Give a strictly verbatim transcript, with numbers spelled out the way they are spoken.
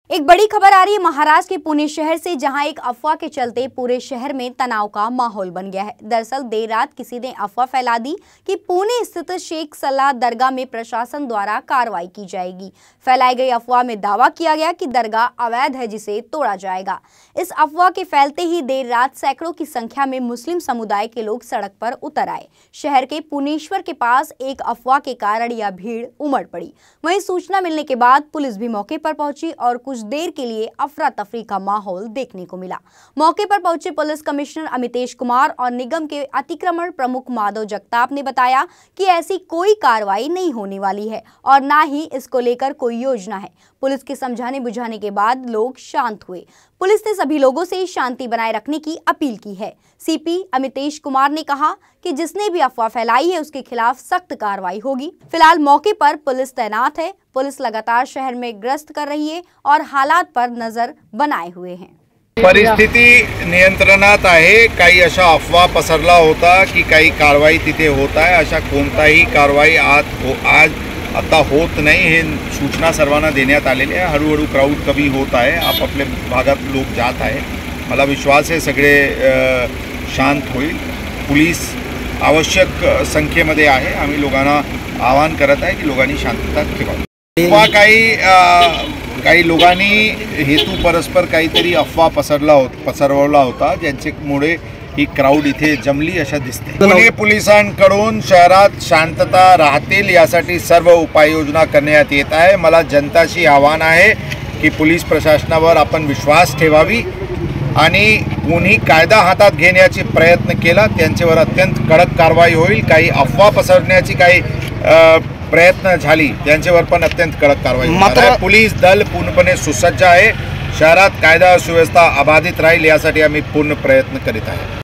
एक बड़ी खबर आ रही है महाराष्ट्र के पुणे शहर से, जहां एक अफवाह के चलते पूरे शहर में तनाव का माहौल बन गया है। दरअसल देर रात किसी ने अफवाह फैला दी कि पुणे स्थित शेख सलाह दरगाह में प्रशासन द्वारा कार्रवाई की जाएगी। फैलाई गई अफवाह में दावा किया गया कि दरगाह अवैध है जिसे तोड़ा जाएगा। इस अफवाह के फैलते ही देर रात सैकड़ों की संख्या में मुस्लिम समुदाय के लोग सड़क पर उतर आए। शहर के पुनेश्वर के पास एक अफवाह के कारण यह भीड़ उमड़ पड़ी। वहीं सूचना मिलने के बाद पुलिस भी मौके पर पहुंची और कुछ देर के लिए अफरा तफरी का माहौल देखने को मिला। मौके पर पहुंचे पुलिस कमिश्नर अमितेश कुमार और निगम के अतिक्रमण प्रमुख माधव जगताप ने बताया कि ऐसी कोई कार्रवाई नहीं होने वाली है और ना ही इसको लेकर कोई योजना है। पुलिस के समझाने बुझाने के बाद लोग शांत हुए। पुलिस ने सभी लोगों से शांति बनाए रखने की अपील की है। सीपी अमितेश कुमार ने कहा कि जिसने भी अफवाह फैलाई है उसके खिलाफ सख्त कार्रवाई होगी। फिलहाल मौके पर पुलिस तैनात है। पुलिस लगातार शहर में गश्त कर रही है और हालात पर नजर बनाए हुए हैं। परिस्थिती नियंत्रणात आहे। काही अशा अफवा पसरला होता की काही कारवाई तिथे होत आहे। अशा कोणताही कारवाई आज हो, आज आता होत नाही हे सूचना सर्वांना देण्यात आलेली आहे। हळूहळू क्राउड कमी होत आहे। आपापल्या भागात लोक जात आहे। मला विश्वास आहे सगळे शांत होईल। पोलीस आवश्यक संख्येमध्ये आहे। आम्ही लोकांना आवाहन करत आहे की लोकांनी शांतता ठेवावी। अफवा काही काही लोकांनी हेतू परस्पर काहीतरी अफवा पसरला होता पसरवला होता ज्यांच्यामुळे ही क्राउड इथे जमली अशा दिसते। पुणे पोलिसांकडून शहरात शांतता राहतील यासाठी सर्व उपाययोजना करण्यात येत आहे। मला जनताशी आवाहन आहे की पोलीस प्रशासनावर आपण विश्वास ठेवावी आणि कोणी कायदा हातात घेण्याचा प्रयत्न केला त्यांच्यावर अत्यंत कडक कारवाई होईल। काही अफवा पसरण्याची काही प्रयत्न झाली त्यांच्यावर पण अत्यंत कडक कारवाई होणार आहे। पोलीस दल पूर्णपणे सुसज्ज आहे। शहरात कायदा सुव्यवस्था अबाधित राहील यासाठी आम्ही पूर्ण प्रयत्न करीत आहोत।